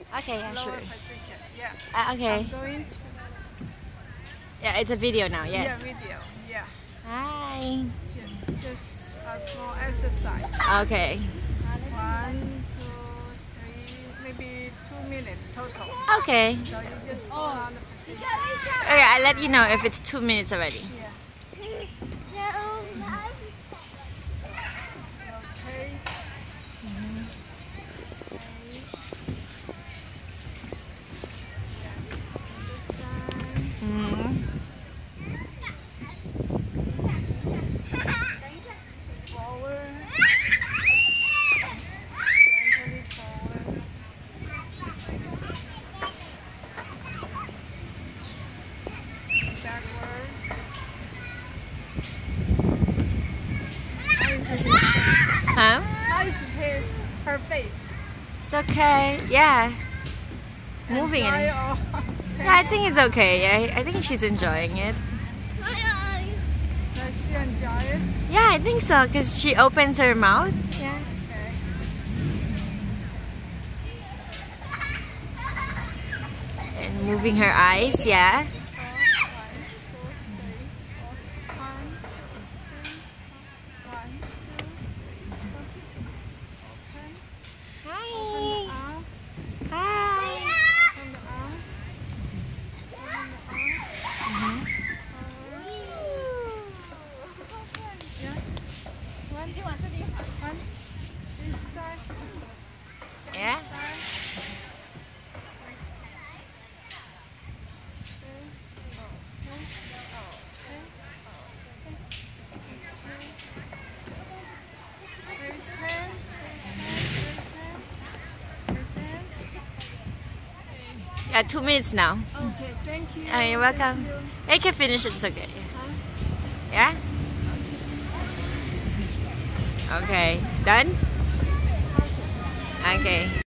Okay, yeah, lower sure. position. Yeah. Okay. I'm going to. Yeah, it's a video now, Yeah, yes. video. Yeah. Hi. Just a small exercise. Okay. 1, 2, 3, maybe 2 minutes total. Okay. So you just hold on the position. Okay, I'll let you know if it's 2 minutes already. Yeah. Rotate. Mm. Forward. Gently forward. Backward. Huh? How is her face? It's okay. Yeah. Moving Enjoy it. or- Yeah, I think it's okay. I think she's enjoying it. Does she enjoy it? Yeah, I think so, because she opens her mouth. Yeah. Okay. And moving her eyes, yeah. Hi. Hi. Yeah. Yeah, 2 minutes now. Okay, thank you. You're welcome. You can finish it, it's okay. Yeah? Okay. Done? Okay.